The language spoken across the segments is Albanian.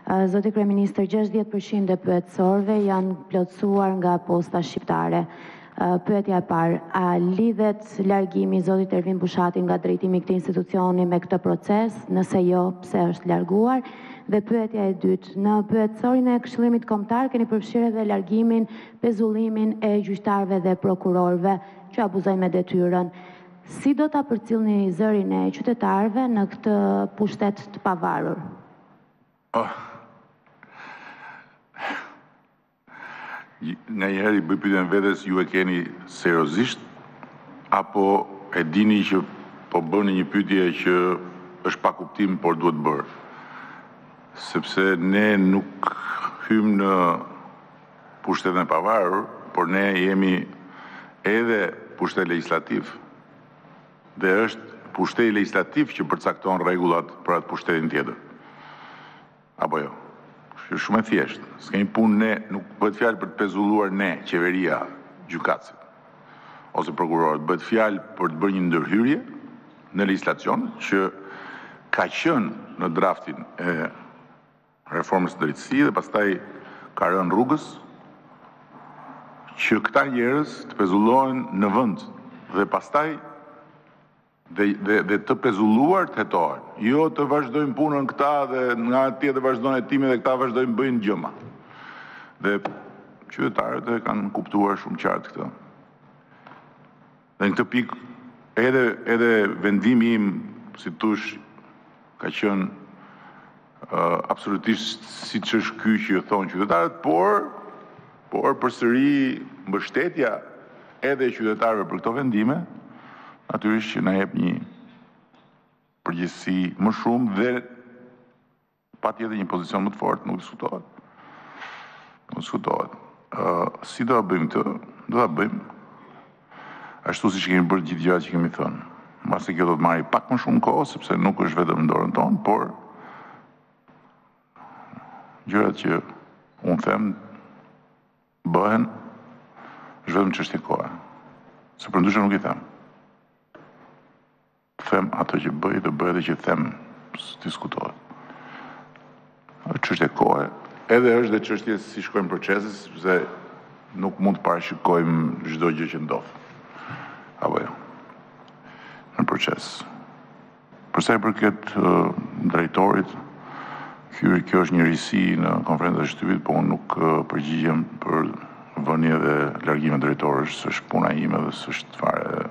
Zoti Kryeministër, 60% e pyetësorëve janë plotësuar nga posta shqiptare. Pyetja e parë, a lidhet largimi i zotit Ervin Bushati nga drejtimi i këtij institucioni me këtë proces? Nëse jo, pse është larguar? Dhe pyetja e dytë, në pyetësorin e Këshillimit Kombëtar keni përfshirë edhe largimin, pezullimin e gjyqtarëve dhe prokurorëve që abuzojnë me detyrën. Si do ta përcjellni zërin e qytetarëve në këtë pushtet të pavarur? Nga njëherë i bëj pyetjen vetes, ju e keni seriozisht apo e dini që po bëni një pyetje që është pa kuptim por duhet bërë? Sepse ne nuk hym në pushtetin e pavarur, por ne jemi edhe pushtet legislativ. Dhe është pushteti legislativ që përcakton rregullat për atë pushtetin tjetër. Apo jo? Është shumë e thjeshtë. S'kemi punë ne, nuk bëhet fjalë për të pezulluar ne, qeveria, gjykatësit ose prokurorët, bëhet fjalë për të bërë një ndërhyrje në legjislacion që ka qenë në draftin e reformës së drejtësisë dhe pastaj ka rënë rrugës që këta njerëz të pezullohen në vend dhe pastaj dhe të pezulluar të hetohen. Jo të vazhdojnë punën këta dhe nga tjetër vazhdojnë hetimin dhe këta vazhdojnë bëjnë gjëma. Dhe qytetarët e kanë kuptuar shumë qartë këtë. Dhe në këtë pikë edhe vendimi im, si tush, ka qenë absolutisht siç është ky që thonë qytetarët, por përsëri mbështetja edhe qytetarëve për këto vendime, natyrisht që na jep një përgjegjësi më shumë dhe patjetër një pozicion më të fortë, nuk diskutohet. Nuk diskutohet. Si do ta bëjmë këtë? Do ta bëjmë ashtu siç kemi bërë gjithë gjërat që kemi thënë. Mbase kjo do të marrë pak më shumë kohë, sepse nuk është vetëm në dorën tonë, por gjërat që unë them bëhen është vetëm çështje kohe. Se përndryshe nuk i them. Them ato që bëj dhe bëj edhe që them, diskutohet. Është çështje kohe, edhe është dhe çështje si shkojnë procesi, sepse nuk mund të parashikojmë çdo gjë që ndodh. Apo jo. Në proces. Për sa i përket drejtorit, kjo është një risi në konferencën e shtypit, po unë nuk përgjigjem për vënie dhe largimin e drejtorësh, s'është puna ime dhe s'është fare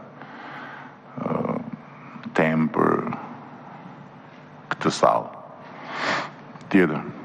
temë për këtë sallë. Tjetër.